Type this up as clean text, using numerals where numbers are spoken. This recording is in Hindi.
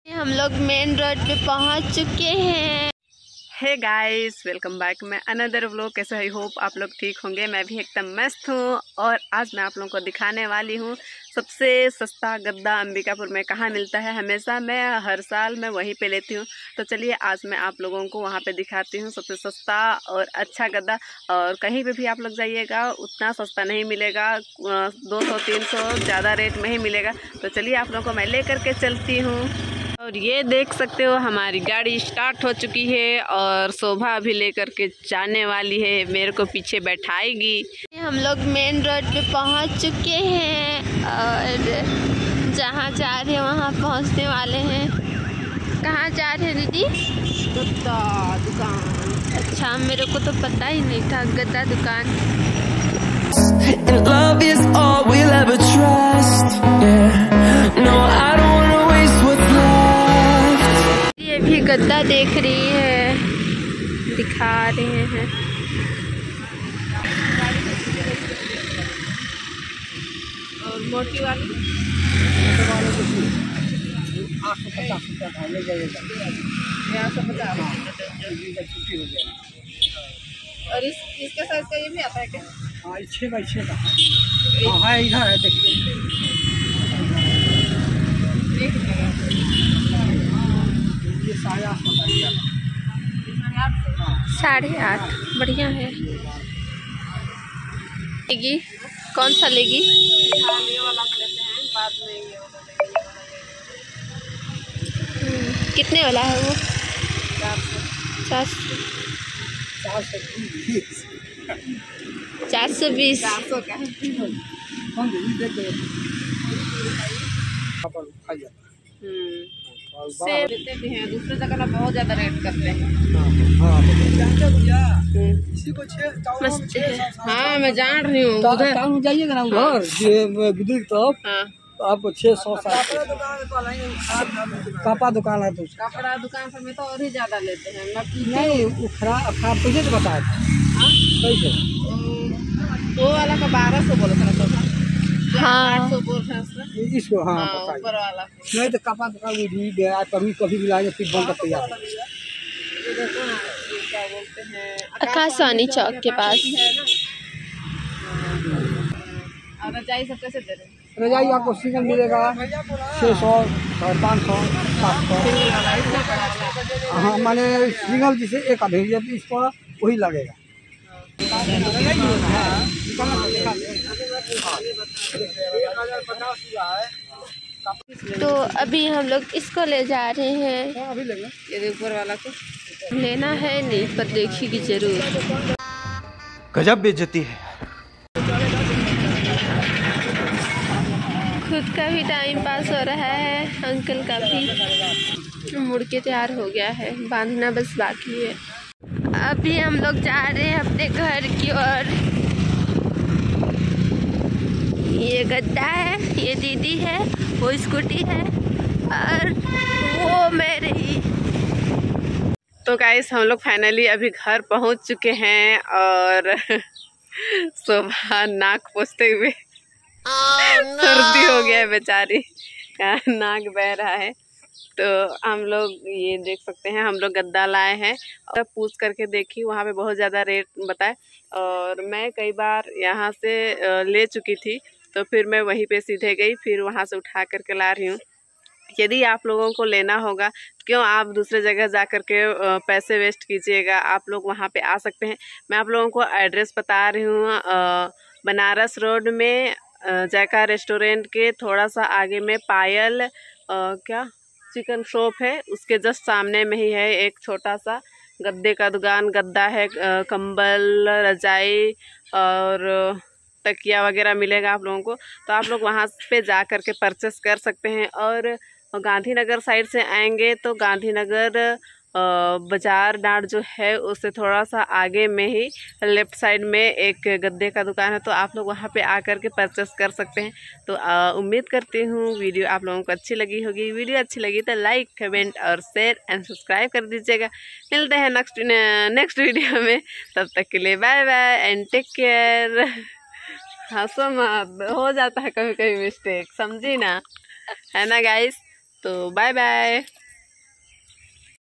हम लोग मेन रोड पे पहुंच चुके हैं। Hey guys, welcome back. मैं अनदर व्लॉग। कैसे आई होप आप लोग ठीक होंगे। मैं भी एकदम मस्त हूँ और आज मैं आप लोगों को दिखाने वाली हूँ सबसे सस्ता गद्दा अंबिकापुर में कहाँ मिलता है। हमेशा मैं हर साल मैं वहीं पे लेती हूँ, तो चलिए आज मैं आप लोगों को वहाँ पे दिखाती हूँ सबसे सस्ता और अच्छा गद्दा। और कहीं पे भी आप लोग जाइएगा उतना सस्ता नहीं मिलेगा, 200-300 ज़्यादा रेट में ही मिलेगा। तो चलिए आप लोगों को मैं ले करके चलती हूँ। और ये देख सकते हो हमारी गाड़ी स्टार्ट हो चुकी है और शोभा अभी लेकर के जाने वाली है, मेरे को पीछे बैठाएगी। हम लोग मेन रोड पे पहुंच चुके हैं और जहां जा रहे हैं वहां पहुंचने वाले हैं। कहाँ जा रहे हैं दीदी? गद्दा दुकान। अच्छा, मेरे को तो पता ही नहीं था गद्दा दुकान। ये भी गद्दा देख रही है, दिखा रहे हैं। और मोटी वाली 850 रुपया ले जाइएगा। 850। और इसके साइज का ये भी आता है क्या? हाँ, 6x6 का है। इधर है, देखिए। ये 850 8.5 बढ़िया है। लेगी कौन सा लेगी? ये वाला लेते हैं, बाद में ये वाला लेंगे। कितने वाला है वो? 420 420। 400 का है। सेब देते भी हैं, दूसरे जगह ना बहुत ज्यादा रेट करते हैं। मस्त है। हाँ, मैं जान रही हूँ। उधर जाइएगा ना, उधर बिजली तरफ हाँ, आपको 600 कापा दुकान है। दूसरा कपड़ा दुकान पर में तो और ही ज्यादा लेते हैं। नहीं, वो खराब पैसे तो बताया था। कैसे वो वाला का 1200 बोला था। हाँ। 800 बोल रहे हैं उसने। इसको? हाँ, हाँ, बताइए। ऊपर वाला नहीं तो कापा दुकान भी गया, कभी भी लाएंगे फिर बंद करते जाए। ये देखो ना, ये क्या बोलते हैं, आकाशवाणी चौक के पास। है ना। और रजाई सब कैसे दे रहे हैं? रजाई आपको सिंगल मिलेगा 600, 500, 700। हाँ, माने सिंगल जिसे एक भेजिए इस पर वही लगेगा। तो अभी हम लोग इसको ले जा रहे हैं। अभी लेंगे। ये ऊपर वाला को लेना है नहीं पर देखिएगी जरूर। गजब बेइज्जती है। खुद का भी टाइम पास हो रहा है, अंकल का भी मुड़ के तैयार हो गया है, बांधना बस बाकी है। अभी हम लोग जा रहे हैं अपने घर की ओर। ये गद्दा है, ये दीदी है, वो स्कूटी है और वो मैं रही। तो गाइस, हम लोग फाइनली अभी घर पहुंच चुके हैं और सुबह नाक पोंछते हुए सर्दी हो गया है बेचारी का, नाक बह रहा है। तो हम लोग ये देख सकते हैं, हम लोग गद्दा लाए हैं और पूछ करके देखी, वहाँ पे बहुत ज़्यादा रेट बताए। और मैं कई बार यहाँ से ले चुकी थी, तो फिर मैं वहीं पे सीधे गई, फिर वहाँ से उठा करके ला रही हूँ। यदि आप लोगों को लेना होगा, क्यों आप दूसरे जगह जा कर के पैसे वेस्ट कीजिएगा, आप लोग वहाँ पे आ सकते हैं। मैं आप लोगों को एड्रेस बता रही हूँ, बनारस रोड में जायका रेस्टोरेंट के थोड़ा सा आगे में पायल क्या चिकन शॉप है, उसके जस्ट सामने में ही है एक छोटा सा गद्दे का दुकान। गद्दा है, कंबल, रजाई और तकिया वगैरह मिलेगा आप लोगों को। तो आप लोग वहाँ पे जा कर के परचेस कर सकते हैं। और गांधीनगर साइड से आएंगे तो गांधीनगर बाजार डांट जो है उससे थोड़ा सा आगे में ही लेफ़्ट साइड में एक गद्दे का दुकान है, तो आप लोग वहाँ पे आकर के परचेस कर सकते हैं। तो उम्मीद करती हूँ वीडियो आप लोगों को अच्छी लगी होगी। वीडियो अच्छी लगी तो लाइक, कमेंट और शेयर एंड सब्सक्राइब कर दीजिएगा। मिलते हैं नेक्स्ट वीडियो में, तब तक के लिए bye bye and take care. हंसो मत, हो जाता है कभी कभी मिस्टेक, समझी ना, है ना गाइस। तो बाय बाय।